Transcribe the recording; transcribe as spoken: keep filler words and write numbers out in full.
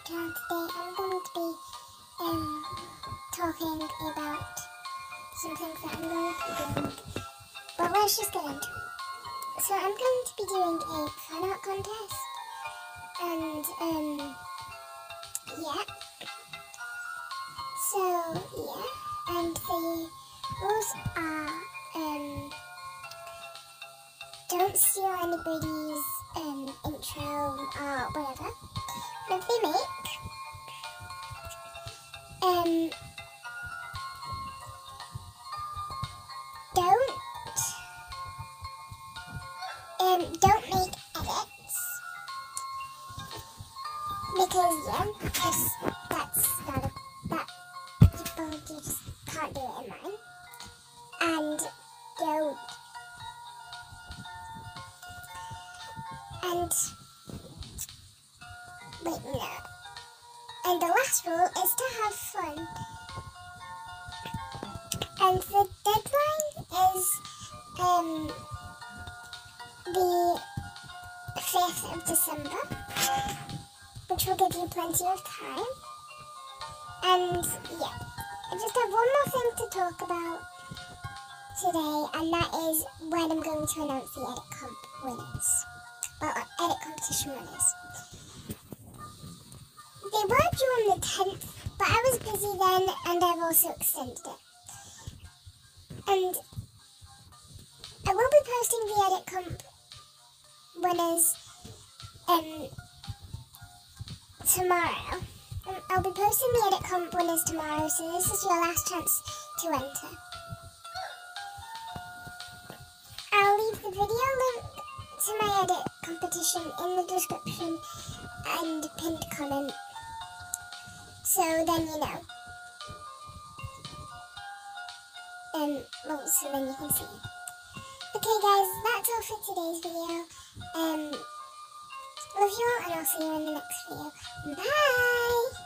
channel today. I'm going to be um, talking about some things that I'm going to be doing. But let's just get into it. So I'm going to be doing a fan art contest. And, um, yeah. So, yeah. And the rules are, um, don't steal anybody's um, intro or whatever. But if they make, um, don't, um, don't make edits, because yeah, because that's not a, that people just can't do it in mine, and don't, and, wait, no, and the last rule is to have fun. And the deadline is um, the fifth of December, which will give you plenty of time. And yeah, I just have one more thing to talk about today, and that is when I'm going to announce the edit comp winners. Well, edit competition winners. They were due on the tenth, but I was busy then, and I've also extended it. And I will be posting the edit comp winners um, tomorrow. Um, I'll be posting the edit comp winners tomorrow, so this is your last chance to enter. I'll leave the video link to my edit competition in the description and pinned comment, so then you know. Um, well, so then you can see. Okay guys, that's all for today's video. Um, love you all, and I'll see you in the next video. Bye!